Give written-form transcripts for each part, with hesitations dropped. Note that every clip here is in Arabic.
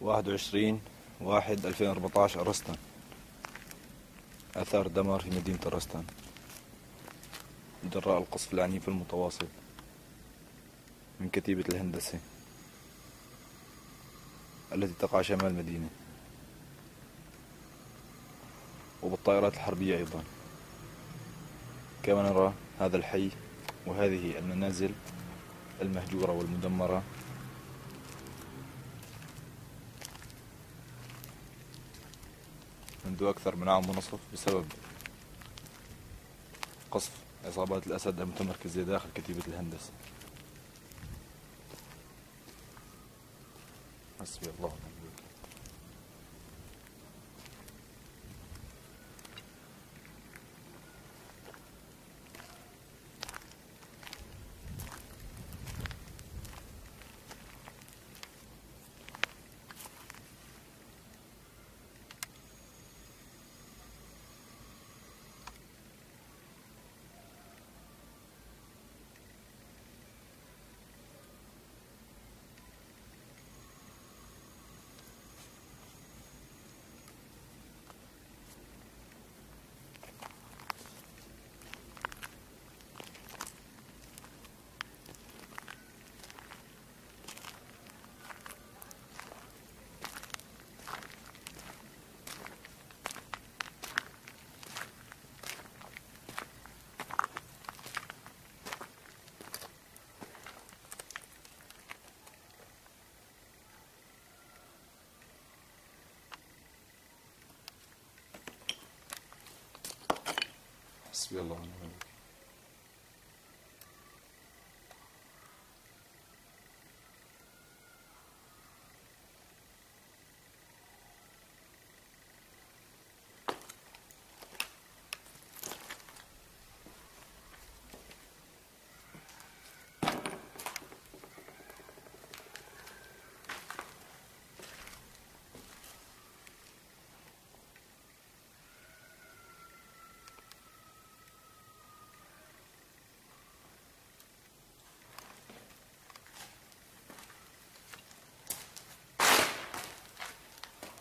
21/1/2014 أرستان. آثار دمار في مدينة أرستان جراء القصف العنيف المتواصل من كتيبة الهندسة التي تقع شمال المدينة، وبالطائرات الحربية أيضا. كما نرى هذا الحي وهذه المنازل المهجورة والمدمرة منذ أكثر من عام ونصف بسبب قصف عصابات الأسد المتمركزة داخل كتيبة الهندسة. حسبي الله ونعم الوكيل. حسبي الله ونعم الوكيل.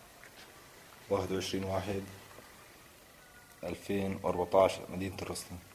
21/1/2014 مدينة أرستان.